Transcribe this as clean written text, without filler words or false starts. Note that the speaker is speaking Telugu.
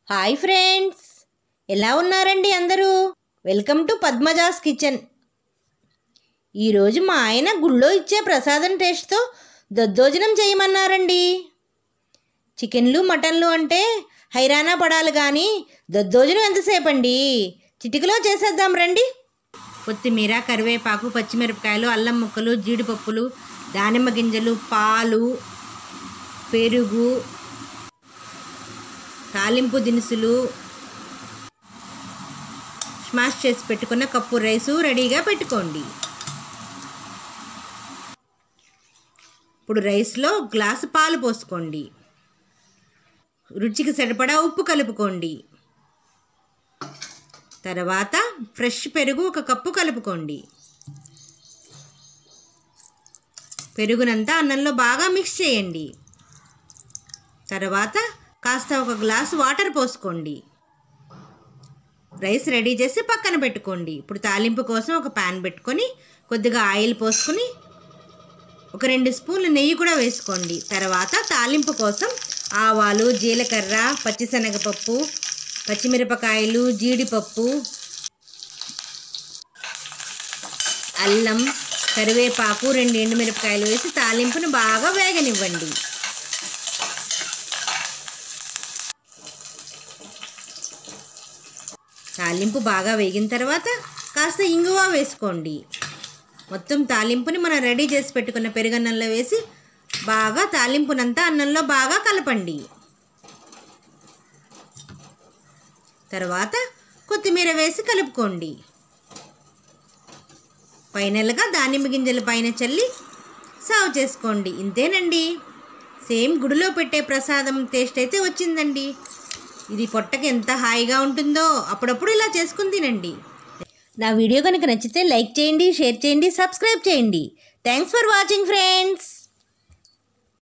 హాయ్ ఫ్రెండ్స్, ఎలా ఉన్నారండి అందరూ? Welcome to Padmaja's kitchen. ఈరోజు మా ఆయన గుళ్ళో ఇచ్చే ప్రసాదం టేస్ట్తో దద్దోజనం చేయమన్నారండి. చికెన్లు మటన్లు అంటే హైరానా పడాలి కానీ దద్దోజనం ఎంతసేపు అండి? చిటికలో చేసేద్దాం రండి. కొత్తిమీర, కరివేపాకు, పచ్చిమిరపకాయలు, అల్లం ముక్కలు, జీడిపప్పులు, దానిమ్మ గింజలు, పాలు, పెరుగు, తాలింపు దినుసులు, స్మాష్ చేసి పెట్టుకున్న కప్పు రైసు రెడీగా పెట్టుకోండి. ఇప్పుడు రైస్లో గ్లాసు పాలు పోసుకోండి. రుచికి సరిపడా ఉప్పు కలుపుకోండి. తర్వాత ఫ్రెష్ పెరుగు 1 కప్పు కలుపుకోండి. పెరుగునంతా అన్నంలో బాగా మిక్స్ చేయండి. తర్వాత కాస్త 1 గ్లాసు వాటర్ పోసుకోండి. రైస్ రెడీ చేసి పక్కన పెట్టుకోండి. ఇప్పుడు తాలింపు కోసం ఒక ప్యాన్ పెట్టుకొని కొద్దిగా ఆయిల్ పోసుకొని 2 స్పూన్లు నెయ్యి కూడా వేసుకోండి. తర్వాత తాలింపు కోసం ఆవాలు, జీలకర్ర, పచ్చిశనగపప్పు, పచ్చిమిరపకాయలు, జీడిపప్పు, అల్లం, కరివేపాకు, 2 ఎండుమిరపకాయలు వేసి తాలింపును బాగా వేగనివ్వండి. తాలింపు బాగా వేగిన తర్వాత కాస్త ఇంగువ వేసుకోండి. మొత్తం తాలింపుని మనం రెడీ చేసి పెట్టుకున్న పెరుగన్నంలో వేసి బాగా తాలింపునంతా అన్నంలో బాగా కలపండి. తర్వాత కొత్తిమీర వేసి కలుపుకోండి. ఫైనల్గా దానిమ్మ గింజల పైన చల్లి సర్వ్ చేసుకోండి. ఇంతేనండి, సేమ్ గుడిలో పెట్టే ప్రసాదం టేస్ట్ అయితే వచ్చిందండి. ఇది పొట్టకి ఎంత హాయిగా ఉంటుందో. అప్పుడప్పుడు ఇలా చేసుకుని తినండి. నా వీడియో కనుక నచ్చితే లైక్ చేయండి, షేర్ చేయండి, సబ్స్క్రైబ్ చేయండి. Thanks for watching friends.